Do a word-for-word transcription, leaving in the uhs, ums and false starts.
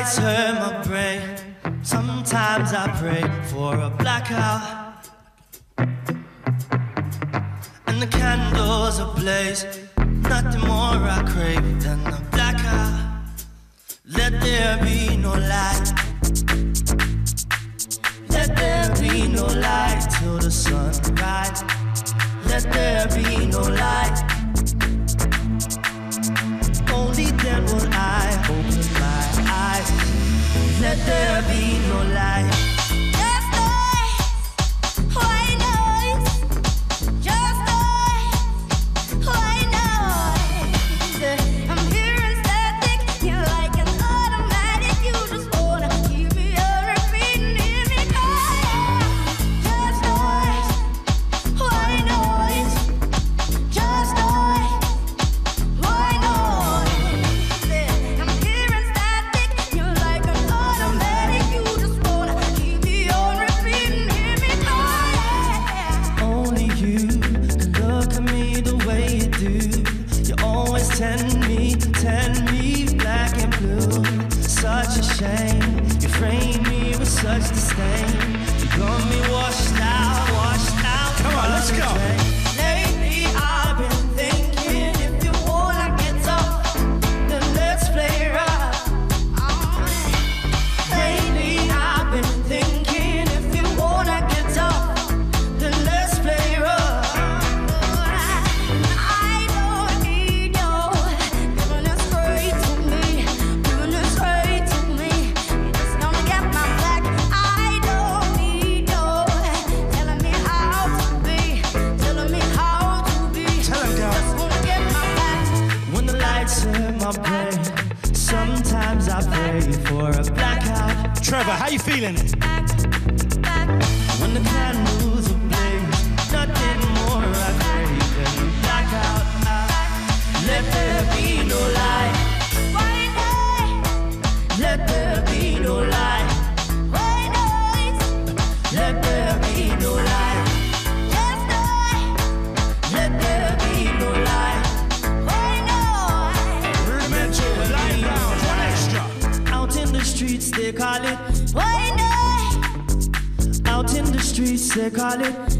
lights hurt my brain. Sometimes I pray for a blackout, and the candles ablaze. Nothing more I crave than a blackout. Let there be no light. Let there be no light till the sunrise. Let there be no light. Only then will I open my eyes. Let there be no light. Just noise, white noise. Just noise, white noise. I'm hearing static, you're like an automatic. You just wanna keep me on repeating, hear me cry. Just noise, white noise. Just noise, white noise. I'm hearing static, you're like an automatic. You just wanna keep me on repeating, hear me cry. Only you can look at me the way you do. You always tend me, tend me black and blue. Such a shame, you frame me with such disdain. You got me washed out, washed out. Come on, let's go. Lately I've been thinking, if you wanna get tough, then let's play rough. Lately I've been thinking, if you wanna get tough, then let's play rough. I don't need your giving it straight to me, giving it straight to me. You just gonna get my back. I don't need your telling me how to be, telling me how to be. Tell him, girl. Just wanna get my back. When the lights hit my brain, sometimes I pray for a blackout. Trevor, how you feeling? When the candles ablaze, nothing more I crave than a blackout. Let there be no light. White noise, Let there be no light. white noise. Let there be no light. Just noise, Let there be no light. white noise. Rudimental, line down, one extra. Out in the streets they call it. White noise. Out in the streets they call it.